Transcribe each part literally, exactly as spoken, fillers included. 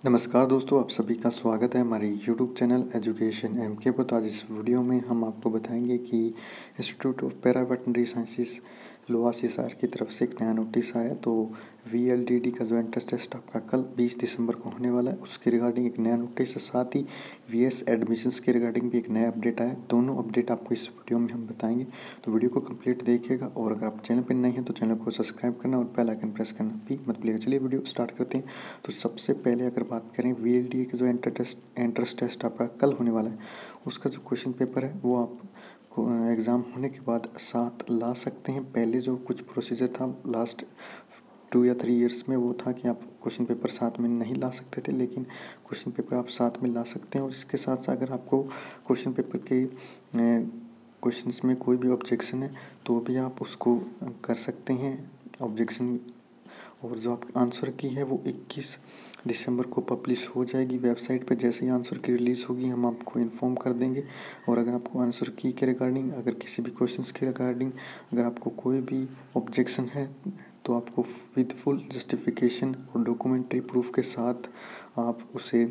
नमस्कार दोस्तों, आप सभी का स्वागत है हमारे यूट्यूब चैनल एजुकेशन एम के पर। तो आज इस वीडियो में हम आपको बताएंगे कि institute of para veterinary sciences लोहा हिसार की तरफ से एक नया नोटिस आया। तो वी एल डी डी का जो एंट्रेंस टेस्ट आपका कल बीस दिसंबर को होने वाला है, उसके रिगार्डिंग एक नया नोटिस है। साथ ही वी एस एडमिशन्स के रिगार्डिंग भी एक नया अपडेट आया। दोनों अपडेट आपको इस वीडियो में हम बताएंगे, तो वीडियो को कंप्लीट देखिएगा। और अगर आप चैनल पर नए हैं तो चैनल को सब्सक्राइब करना और बेल आइकन प्रेस करना भी मत भूलिएगा। चलिए वीडियो स्टार्ट करते हैं। तो सबसे पहले अगर बात करें वी एल डी ए का जो एंट्रेंस टेस्ट एंट्रेंस टेस्ट आपका कल होने वाला है, उसका जो क्वेश्चन पेपर है वो आप एग्ज़ाम होने के बाद साथ ला सकते हैं। पहले जो कुछ प्रोसीजर था लास्ट टू या थ्री इयर्स में, वो था कि आप क्वेश्चन पेपर साथ में नहीं ला सकते थे, लेकिन क्वेश्चन पेपर आप साथ में ला सकते हैं। और इसके साथ साथ अगर आपको क्वेश्चन पेपर के क्वेश्चंस में कोई भी ऑब्जेक्शन है तो भी आप उसको कर सकते हैं ऑब्जेक्शन। और जो आप आंसर की है वो इक्कीस दिसंबर को पब्लिश हो जाएगी वेबसाइट पे। जैसे ही आंसर की रिलीज़ होगी हम आपको इन्फॉर्म कर देंगे। और अगर आपको आंसर की के रिगार्डिंग, अगर किसी भी क्वेश्चंस के रिगार्डिंग अगर आपको कोई भी ऑब्जेक्शन है तो आपको विद फुल जस्टिफिकेशन और डॉक्यूमेंट्री प्रूफ के साथ आप उसे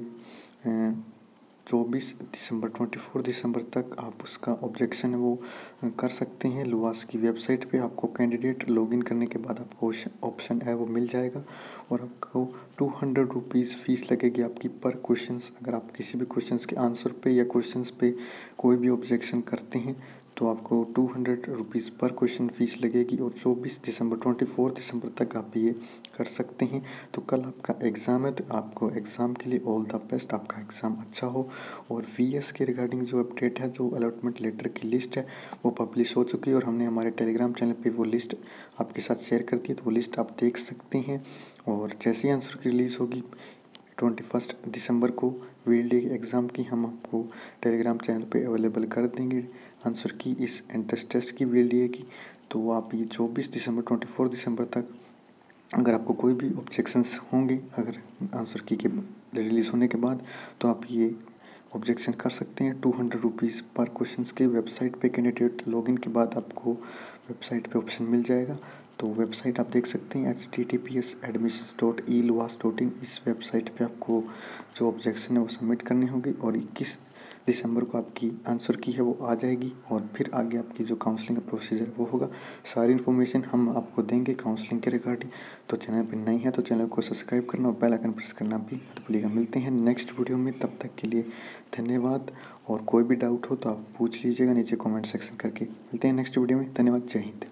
चौबीस दिसंबर चौबीस दिसंबर तक आप उसका ऑब्जेक्शन है वो कर सकते हैं। लुहास की वेबसाइट पे आपको कैंडिडेट लॉगिन करने के बाद आपको ऑप्शन है वो मिल जाएगा। और आपको टू हंड्रेड रुपीज़ फ़ीस लगेगी आपकी पर क्वेश्चंस। अगर आप किसी भी क्वेश्चंस के आंसर पे या क्वेश्चंस पे कोई भी ऑब्जेक्शन करते हैं तो आपको टू हंड्रेड रुपीज़ पर क्वेश्चन फ़ीस लगेगी। और चौबीस दिसंबर चौबीस दिसंबर तक आप ये कर सकते हैं। तो कल आपका एग्ज़ाम है, तो आपको एग्ज़ाम के लिए ऑल द बेस्ट, आपका एग्ज़ाम अच्छा हो। और वी एस के रिगार्डिंग जो अपडेट है, जो अलॉटमेंट लेटर की लिस्ट है वो पब्लिश हो चुकी है और हमने हमारे टेलीग्राम चैनल पे वो लिस्ट आपके साथ शेयर कर दी है, तो वो लिस्ट आप देख सकते हैं। और जैसे ही आंसर की रिलीज़ होगी ट्वेंटी फर्स्ट दिसंबर को वी एल डी एग्ज़ाम की, हम आपको टेलीग्राम चैनल पे अवेलेबल कर देंगे आंसर की, इस एंट्रेंस टेस्ट की वी एल डी ए की। तो आप ये चौबीस दिसंबर चौबीस दिसंबर तक अगर आपको कोई भी ऑब्जेक्शंस होंगे अगर आंसर की के रिलीज़ होने के बाद, तो आप ये ऑब्जेक्शन कर सकते हैं। टू हंड्रेड रुपीज़ पर क्वेश्चंस के वेबसाइट पे कैंडिडेट लॉगिन के बाद आपको वेबसाइट पे ऑप्शन मिल जाएगा। तो वेबसाइट आप देख सकते हैं H T T P S admissions dot ई लुहास डॉट इन। इस वेबसाइट पे आपको जो ऑब्जेक्शन है वो सबमिट करनी होगी और इक्कीस दिसंबर को आपकी आंसर की है वो आ जाएगी। और फिर आगे आपकी जो काउंसलिंग का प्रोसीजर वो होगा। सारी इन्फॉर्मेशन हम आपको देंगे काउंसलिंग के रिगार्डिंग। तो चैनल पर नहीं है तो चैनल को सब्सक्राइब करना और बेल आइकन प्रेस करना भी मत भूलिएगा। मिलते हैं नेक्स्ट वीडियो में, तब तक के लिए धन्यवाद। और कोई भी डाउट हो तो आप पूछ लीजिएगा नीचे कमेंट सेक्शन करके। मिलते हैं नेक्स्ट वीडियो में, धन्यवाद, जय हिंद।